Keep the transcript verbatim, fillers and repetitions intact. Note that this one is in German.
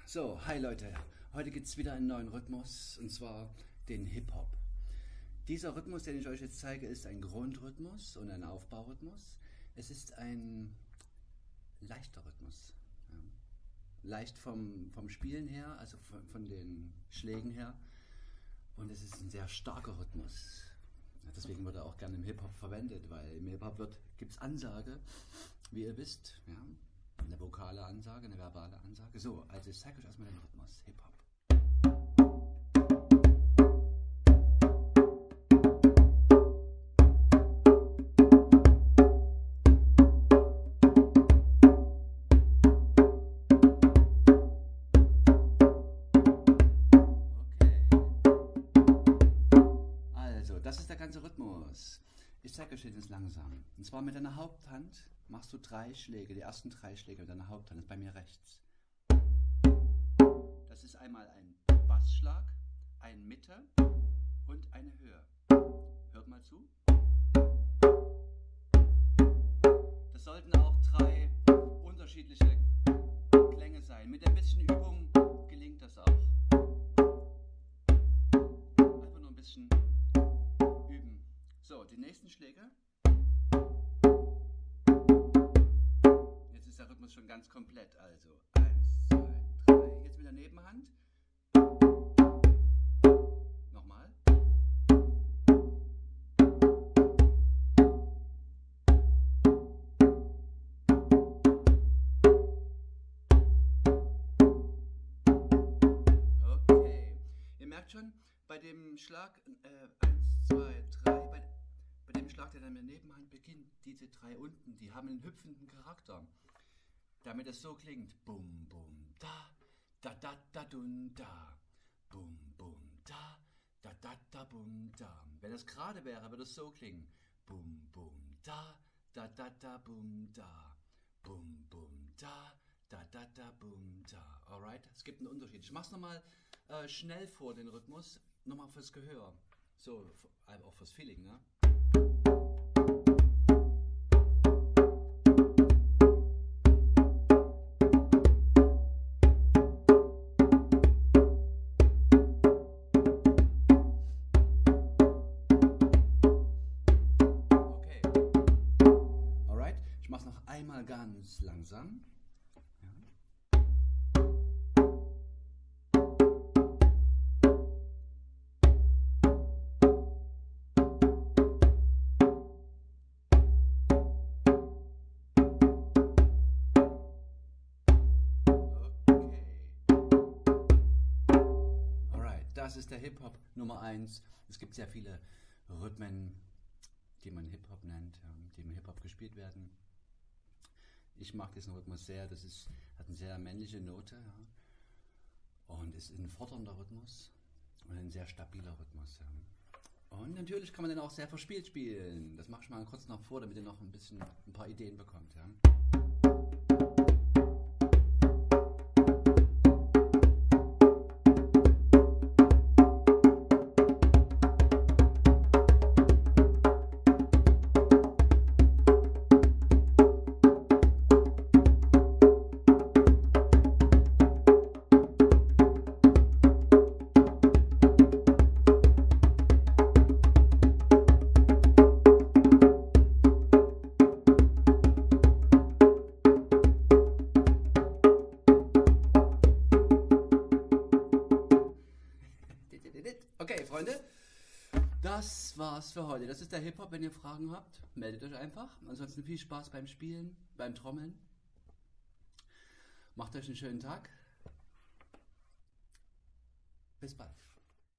So, hi Leute, heute gibt es wieder einen neuen Rhythmus, und zwar den Hip-Hop. Dieser Rhythmus, den ich euch jetzt zeige, ist ein Grundrhythmus und ein Aufbaurhythmus. Es ist ein leichter Rhythmus. Ja. Leicht vom, vom Spielen her, also von, von den Schlägen her. Und es ist ein sehr starker Rhythmus. Deswegen wird er auch gerne im Hip-Hop verwendet, weil im Hip-Hop gibt es Ansage, wie ihr wisst. Ja. Eine vokale Ansage, eine verbale Ansage. So, also ich zeige euch erstmal den Rhythmus Hip-Hop. Also, das ist der ganze Rhythmus. Ich zeige euch den jetzt langsam. Und zwar mit deiner Haupthand machst du drei Schläge, die ersten drei Schläge mit deiner Haupthand, das ist bei mir rechts. Das ist einmal ein Bassschlag, ein Mitte und eine Höhe. Hört mal zu. Das sollten auch drei unterschiedliche Klänge sein. Mit ein bisschen Übung gelingt das auch. Einfach nur ein bisschen üben. So, die nächsten Schläge. Jetzt ist der Rhythmus schon ganz komplett. Also eins, zwei, drei. Jetzt mit der Nebenhand. Nochmal. Okay. Ihr merkt schon, bei dem Schlag äh, eins, zwei, drei, bei, bei dem Schlag, der dann mit der Nebenhand beginnt, diese drei unten, die haben einen hüpfenden Charakter. Damit es so klingt. Bum, bum, da, da, da, da, dun, da. Bum, bum, da, da, da, da, bum, da. Wenn es gerade wäre, würde es so klingen. Bum, bum, da, da, da, da, bum, da. Bum, bum, da, da, da, da, bum, da. Alright? Es gibt einen Unterschied. Ich mach's nochmal äh, schnell vor, den Rhythmus. Nochmal fürs Gehör. So, auch fürs Feeling, ne? Ich mache es noch einmal ganz langsam. Ja. Okay. Alright, das ist der Hip-Hop Nummer eins. Es gibt sehr viele Rhythmen, die man Hip-Hop nennt, die im Hip-Hop gespielt werden. Ich mag diesen Rhythmus sehr, das ist, hat eine sehr männliche Note, ja. Und ist ein fordernder Rhythmus und ein sehr stabiler Rhythmus. Ja. Und natürlich kann man den auch sehr verspielt spielen. Das mache ich mal kurz noch vor, damit ihr noch ein bisschen ein paar Ideen bekommt. Ja. Okay, Freunde, das war's für heute. Das ist der Hip-Hop. Wenn ihr Fragen habt, meldet euch einfach. Ansonsten viel Spaß beim Spielen, beim Trommeln. Macht euch einen schönen Tag. Bis bald.